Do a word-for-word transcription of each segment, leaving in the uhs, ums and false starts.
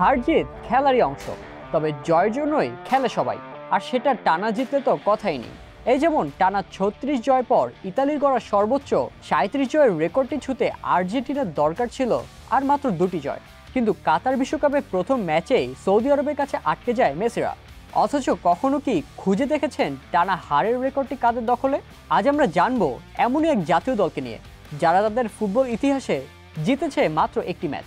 হার জিত খেলারই অংশ, তবে জয়ের জন্যই খেলে সবাই, আর সেটা টানা জিতলে তো কথাই নেই। এই যেমন টানা ছত্রিশ জয় পর ইতালির গড়া সর্বোচ্চ সাঁইত্রিশ জয়ের রেকর্ডটি ছুঁতে আর্জেন্টিনার দরকার ছিল আর মাত্র দুটি জয়, কিন্তু কাতার বিশ্বকাপের প্রথম ম্যাচেই সৌদি আরবের কাছে আটকে যায় মেসিরা। অথচ কখনো কি খুঁজে দেখেছেন টানা হারের রেকর্ডটি কাদের দখলে? আজ আমরা জানবো এমনই এক জাতীয় দলকে নিয়ে যারা তাদের ফুটবল ইতিহাসে জিতেছে মাত্র একটি ম্যাচ।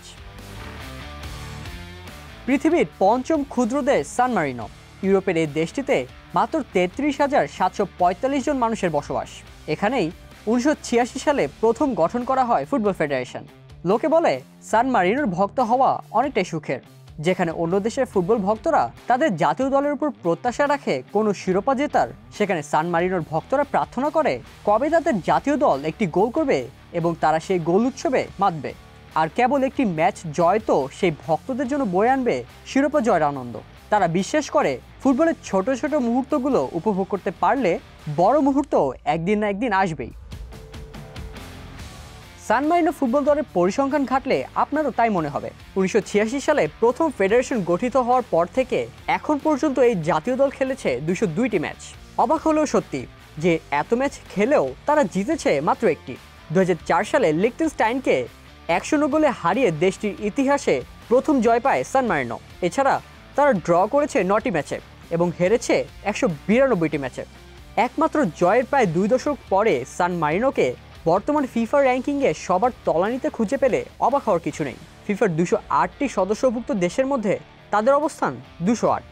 পৃথিবীর পঞ্চম ক্ষুদ্র দেশ সান মারিনো। ইউরোপের এই দেশটিতে মাত্র তেত্রিশ হাজার সাতশো পঁয়তাল্লিশ জন মানুষের বসবাস। এখানেই উনিশশো ছিয়াশি সালে প্রথম গঠন করা হয় ফুটবল ফেডারেশন। লোকে বলে সান মারিনোর ভক্ত হওয়া অনেকটাই সুখের, যেখানে অন্য দেশের ফুটবল ভক্তরা তাদের জাতীয় দলের উপর প্রত্যাশা রাখে কোনো শিরোপা জেতার, সেখানে সান মারিনোর ভক্তরা প্রার্থনা করে কবে তাদের জাতীয় দল একটি গোল করবে এবং তারা সেই গোল উৎসবে মাতবে। আর কেবল একটি ম্যাচ জয় তো সেই ভক্তদের জন্য বয়ে আনবে শিরোপা জয়ের আনন্দ। তারা বিশ্বাস করে ফুটবলের ছোট ছোট মুহূর্তগুলো উপভোগ করতে পারলে বড় মুহূর্ত একদিন না একদিন আসবেই। সান মারিনো ফুটবল দলের পরিসংখ্যান ঘাটলে আপনারও তাই মনে হবে। উনিশশো ছিয়াশি সালে প্রথম ফেডারেশন গঠিত হওয়ার পর থেকে এখন পর্যন্ত এই জাতীয় দল খেলেছে দুইশো দুইটি ম্যাচ। অবাক হলেও সত্যি যে এত ম্যাচ খেলেও তারা জিতেছে মাত্র একটি। দু হাজার চার সালে লিখটেনস্টাইনকে একশো গোলে হারিয়ে দেশটির ইতিহাসে প্রথম জয় পায় সান মারিনো। এছাড়া তারা ড্র করেছে নটি ম্যাচে এবং হেরেছে একশো বিরানব্বইটি ম্যাচে। একমাত্র জয়ের প্রায় দুই দশক পরে সান মারিনোকে বর্তমান ফিফা র্যাঙ্কিংয়ে সবার তলানিতে খুঁজে পেলে অবাক হওয়ার কিছু নেই। ফিফার দুশো আটটি সদস্যভুক্ত দেশের মধ্যে তাদের অবস্থান দুশো আট।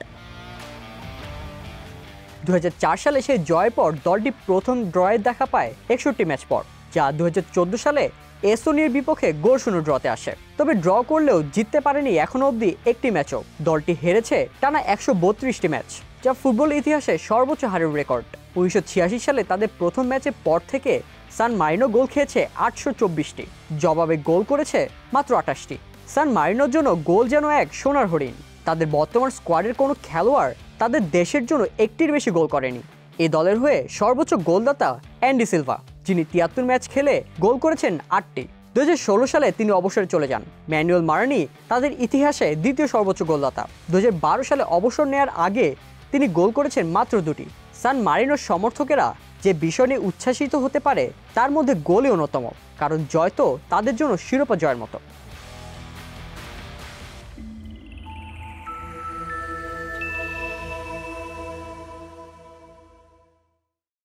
দু হাজার চার সালে সেই জয়ের পর দলটি প্রথম ড্রয়ের দেখা পায় একষট্টি ম্যাচ পর, যা দু হাজার চোদ্দো সালে এস্তোনিয়ার বিপক্ষে গোল শূন্য ড্রতে আসে। তবে ড্র করলেও জিততে পারেনি এখনো অবধি একটি ম্যাচও। দলটি হেরেছে টানা একশো বত্রিশটি ম্যাচ, যা ফুটবল ইতিহাসে সর্বোচ্চ হারের রেকর্ড। উনিশশো ছিয়াশি সালে তাদের প্রথম ম্যাচের পর থেকে সান মারিনো গোল খেয়েছে আটশো চব্বিশটি, জবাবে গোল করেছে মাত্র আটাশটি। সান মারিনোর জন্য গোল যেন এক সোনার হরিণ। তাদের বর্তমান স্কোয়াডের কোনো খেলোয়াড় তাদের দেশের জন্য একটির বেশি গোল করেনি। এই দলের হয়ে সর্বোচ্চ গোলদাতা অ্যান্ডি সিলভা, যিনি তিয়াত্তর ম্যাচ খেলে গোল করেছেন আটটি। দু হাজার ষোলো সালে তিনি অবসরে চলে যান। ম্যানুয়েল মারানি তাদের ইতিহাসে দ্বিতীয় সর্বোচ্চ গোলদাতা। দু হাজার বারো সালে অবসর নেওয়ার আগে তিনি গোল করেছেন মাত্র দুটি। সান মারিনোর সমর্থকেরা যে বিষয় নিয়ে উচ্ছ্বাসিত হতে পারে তার মধ্যে গোলই অন্যতম, কারণ জয় তো তাদের জন্য শিরোপা জয়ের মতো।